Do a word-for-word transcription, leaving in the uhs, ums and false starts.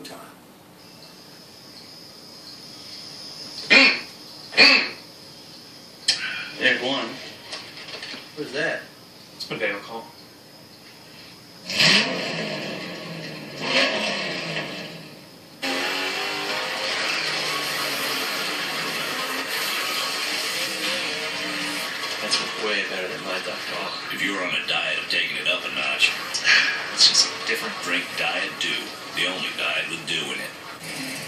time. There's one. What's that? It's Mateo call. That's way better than my duck call. If you're on a diet of taking it up a notch, It's just different. drink Diet Dew. The only diet with dew in it.